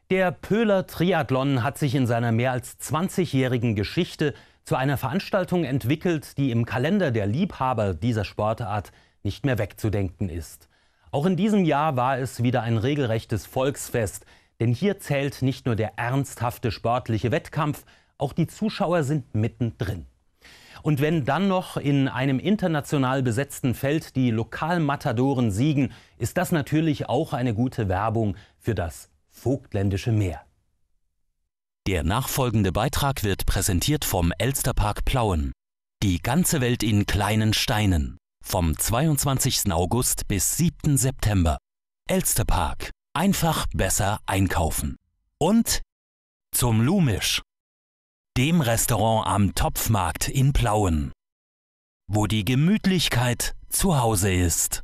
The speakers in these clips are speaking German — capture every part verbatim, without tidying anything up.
Der Pöhler Triathlon hat sich in seiner mehr als zwanzigjährigen Geschichte zu einer Veranstaltung entwickelt, die im Kalender der Liebhaber dieser Sportart nicht mehr wegzudenken ist. Auch in diesem Jahr war es wieder ein regelrechtes Volksfest, denn hier zählt nicht nur der ernsthafte sportliche Wettkampf, auch die Zuschauer sind mittendrin. Und wenn dann noch in einem international besetzten Feld die Lokalmatadoren siegen, ist das natürlich auch eine gute Werbung für das Vogtländische Meer. Der nachfolgende Beitrag wird präsentiert vom Elsterpark Plauen. Die ganze Welt in kleinen Steinen. Vom zweiundzwanzigsten August bis siebten September. Elsterpark. Einfach besser einkaufen. Und zum Lumisch, dem Restaurant am Topfmarkt in Plauen, wo die Gemütlichkeit zu Hause ist.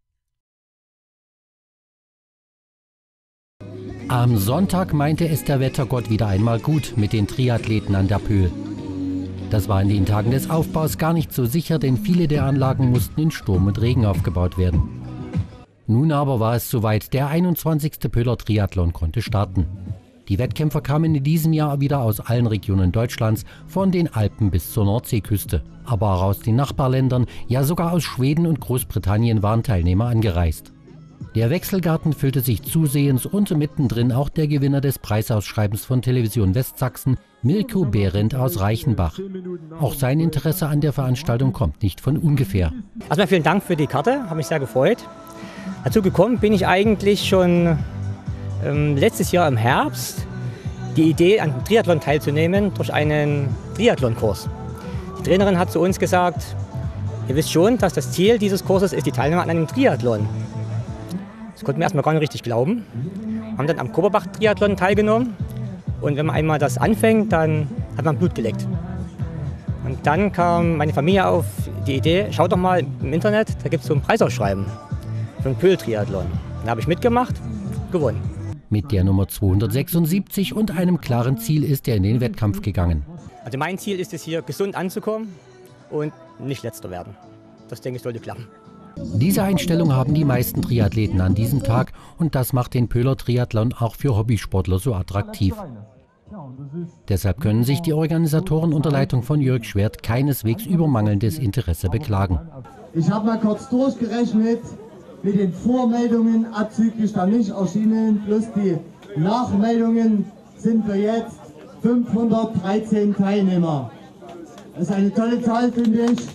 Am Sonntag meinte es der Wettergott wieder einmal gut mit den Triathleten an der Pöhl. Das war in den Tagen des Aufbaus gar nicht so sicher, denn viele der Anlagen mussten in Sturm und Regen aufgebaut werden. Nun aber war es soweit, der einundzwanzigste Pöhler Triathlon konnte starten. Die Wettkämpfer kamen in diesem Jahr wieder aus allen Regionen Deutschlands, von den Alpen bis zur Nordseeküste. Aber auch aus den Nachbarländern, ja sogar aus Schweden und Großbritannien waren Teilnehmer angereist. Der Wechselgarten füllte sich zusehends und mittendrin auch der Gewinner des Preisausschreibens von Television Westsachsen, Mirko Behrendt aus Reichenbach. Auch sein Interesse an der Veranstaltung kommt nicht von ungefähr. Erstmal vielen Dank für die Karte, habe mich sehr gefreut. Dazu gekommen bin ich eigentlich schon ähm, letztes Jahr im Herbst, die Idee an dem Triathlon teilzunehmen durch einen Triathlonkurs. Die Trainerin hat zu uns gesagt, ihr wisst schon, dass das Ziel dieses Kurses ist die Teilnahme an einem Triathlon. Das konnten wir erstmal gar nicht richtig glauben. Wir haben dann am Koberbach-Triathlon teilgenommen und wenn man einmal das anfängt, dann hat man Blut geleckt. Und dann kam meine Familie auf die Idee, schau doch mal im Internet, da gibt es so ein Preisausschreiben für einen Pöhl-Triathlon. Da habe ich mitgemacht, gewonnen. Mit der Nummer zweihundertsechsundsiebzig und einem klaren Ziel ist er in den Wettkampf gegangen. Also mein Ziel ist es hier, gesund anzukommen und nicht Letzter werden. Das denke ich sollte klappen. Diese Einstellung haben die meisten Triathleten an diesem Tag und das macht den Pöhler Triathlon auch für Hobbysportler so attraktiv. Deshalb können sich die Organisatoren unter Leitung von Jörg Schwert keineswegs über mangelndes Interesse beklagen. Ich habe mal kurz durchgerechnet mit den Vormeldungen abzüglich der nicht erschienenen plus die Nachmeldungen sind wir jetzt fünfhundertdreizehn Teilnehmer. Das ist eine tolle Zahl, finde ich.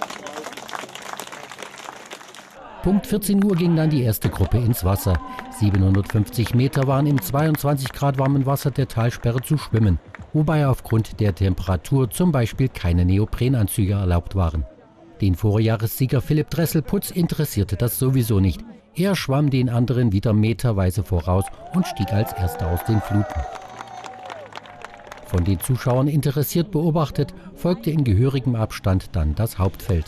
Punkt vierzehn Uhr ging dann die erste Gruppe ins Wasser. siebenhundertfünfzig Meter waren im zweiundzwanzig Grad warmen Wasser der Talsperre zu schwimmen, wobei aufgrund der Temperatur zum Beispiel keine Neoprenanzüge erlaubt waren. Den Vorjahressieger Philipp Dresselputz interessierte das sowieso nicht. Er schwamm den anderen wieder meterweise voraus und stieg als Erster aus den Fluten. Von den Zuschauern interessiert beobachtet, folgte in gehörigem Abstand dann das Hauptfeld.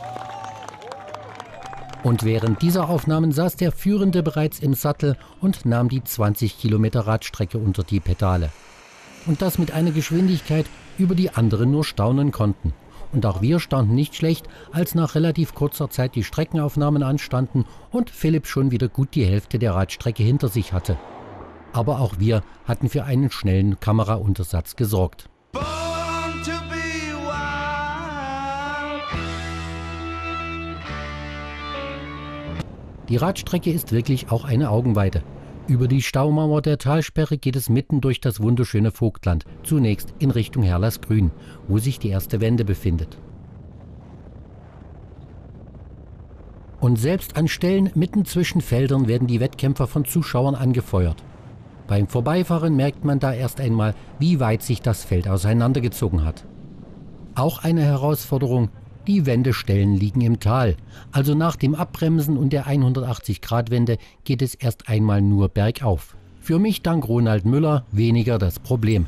Und während dieser Aufnahmen saß der Führende bereits im Sattel und nahm die zwanzig Kilometer Radstrecke unter die Pedale. Und das mit einer Geschwindigkeit, über die andere nur staunen konnten. Und auch wir staunten nicht schlecht, als nach relativ kurzer Zeit die Streckenaufnahmen anstanden und Philipp schon wieder gut die Hälfte der Radstrecke hinter sich hatte. Aber auch wir hatten für einen schnellen Kamerauntersatz gesorgt. Die Radstrecke ist wirklich auch eine Augenweide. Über die Staumauer der Talsperre geht es mitten durch das wunderschöne Vogtland, zunächst in Richtung Herlersgrün, wo sich die erste Wende befindet. Und selbst an Stellen mitten zwischen Feldern werden die Wettkämpfer von Zuschauern angefeuert. Beim Vorbeifahren merkt man da erst einmal, wie weit sich das Feld auseinandergezogen hat. Auch eine Herausforderung: die Wendestellen liegen im Tal, also nach dem Abbremsen und der hundertachtzig Grad Wende geht es erst einmal nur bergauf. Für mich dank Ronald Müller weniger das Problem.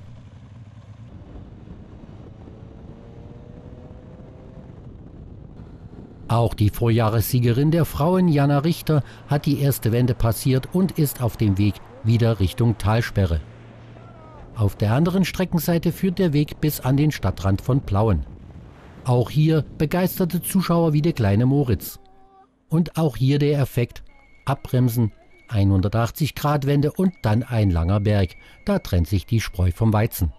Auch die Vorjahressiegerin der Frauen, Jana Richter, hat die erste Wende passiert und ist auf dem Weg wieder Richtung Talsperre. Auf der anderen Streckenseite führt der Weg bis an den Stadtrand von Plauen. Auch hier begeisterte Zuschauer wie der kleine Moritz. Und auch hier der Effekt: Abbremsen, hundertachtzig Grad Wende und dann ein langer Berg. Da trennt sich die Spreu vom Weizen.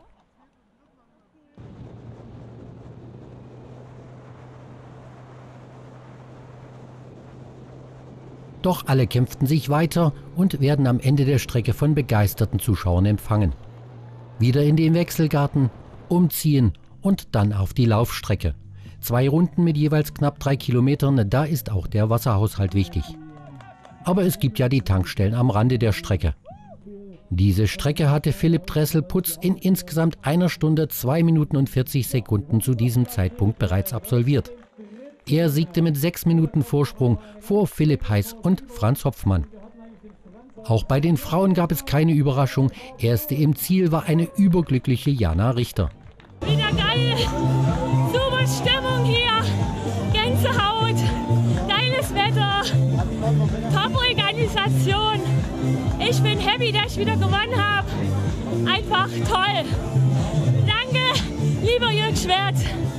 Doch alle kämpften sich weiter und werden am Ende der Strecke von begeisterten Zuschauern empfangen. Wieder in den Wechselgarten, umziehen und dann auf die Laufstrecke. Zwei Runden mit jeweils knapp drei Kilometern, da ist auch der Wasserhaushalt wichtig. Aber es gibt ja die Tankstellen am Rande der Strecke. Diese Strecke hatte Philipp Dressel-Putz in insgesamt einer Stunde, zwei Minuten und vierzig Sekunden zu diesem Zeitpunkt bereits absolviert. Er siegte mit sechs Minuten Vorsprung vor Philipp Heiß und Franz Hopfmann. Auch bei den Frauen gab es keine Überraschung. Erste im Ziel war eine überglückliche Jana Richter. Wieder geil, super Stimmung hier, Gänsehaut, geiles Wetter, Top-Organisation. Ich bin happy, dass ich wieder gewonnen habe. Einfach toll. Danke, lieber Jürg Schwert.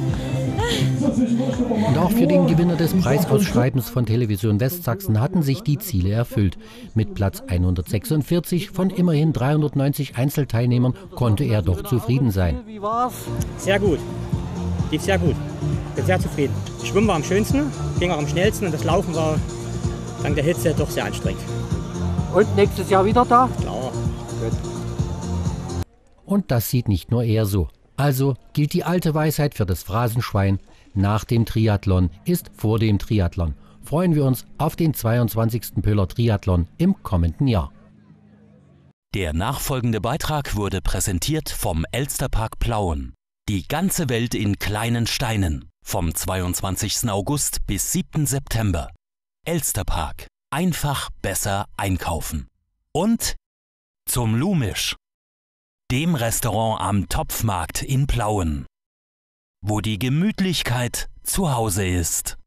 Und auch für den Gewinner des Preisausschreibens von Television Westsachsen hatten sich die Ziele erfüllt. Mit Platz hundertsechsundvierzig von immerhin dreihundertneunzig Einzelteilnehmern konnte er doch zufrieden sein. Sehr gut. Lief sehr gut. Bin sehr zufrieden. Schwimmen war am schönsten, ging auch am schnellsten und das Laufen war dank der Hitze doch sehr anstrengend. Und nächstes Jahr wieder da? Klar. Gut. Und das sieht nicht nur er so. Also gilt die alte Weisheit für das Phrasenschwein: Nach dem Triathlon ist vor dem Triathlon. Freuen wir uns auf den zweiundzwanzigsten Pöhler Triathlon im kommenden Jahr. Der nachfolgende Beitrag wurde präsentiert vom Elsterpark Plauen. Die ganze Welt in kleinen Steinen. Vom zweiundzwanzigsten August bis siebten September. Elsterpark. Einfach besser einkaufen. Und zum Lumisch, dem Restaurant am Topfmarkt in Plauen, wo die Gemütlichkeit zu Hause ist.